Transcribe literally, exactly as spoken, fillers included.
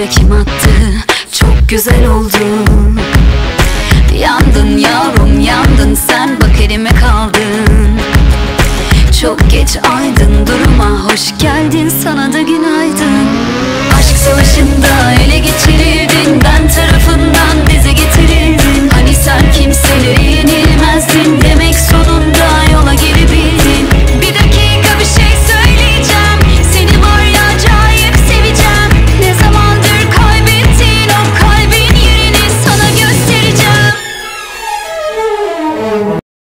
kim attı? Çok güzel oldu. Yandın yavrum yandın, sen bak elime kaldın. Çok geç aydın, duruma hoş geldin, sana da günaydın. Aşk savaşında